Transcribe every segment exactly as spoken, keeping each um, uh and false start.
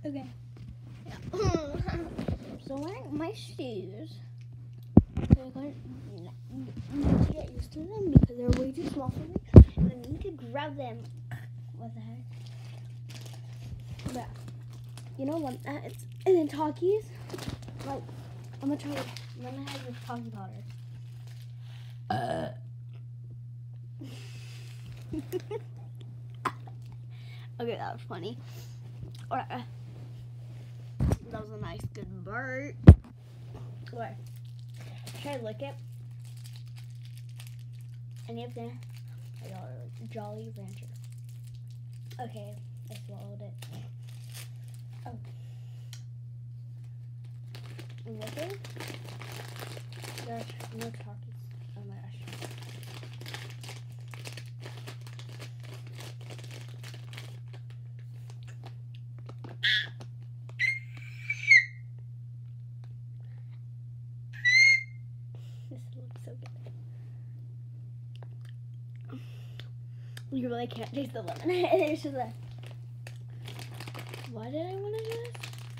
Okay. Yeah. So I'm wearing my shoes. So I'm going to get used to them because they're way too small for me. And I need to grab them. What the heck? Yeah. You know what? Uh, it's, and then Takis. Like, I'm gonna try it. I'm gonna have this Taki powder. Uh. Okay, that was funny. Alright. That was a nice, good burp. Okay. Should I lick it? Any of them? I got a Jolly Rancher. Okay, I swallowed it. Oh. I'm licking. Gosh, no Takis. Oh my gosh. This looks so good. You really can't taste the lemon. It's just a. Why did I want to do this?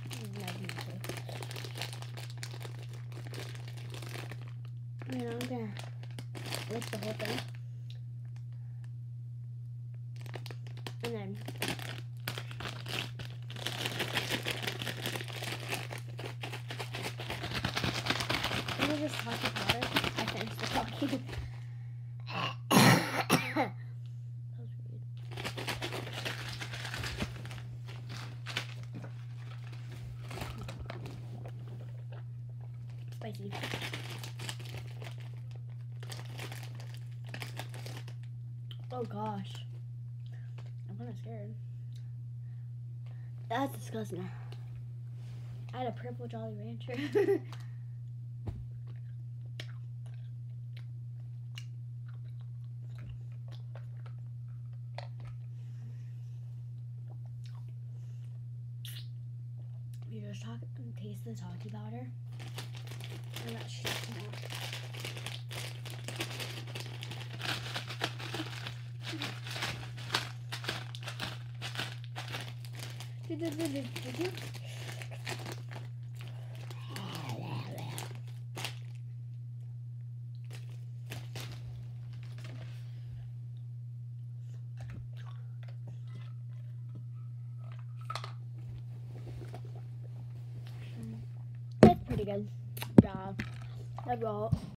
I mean, I'm gonna lick the whole thing. And then. Let me just Taki powder. I finished the Taki. That was weird. Spicy. Oh gosh. I'm kind of scared. That's disgusting. I had a purple Jolly Rancher. You just talk, taste the Taki powder. And that shit out. That's pretty good. Yeah. That's all.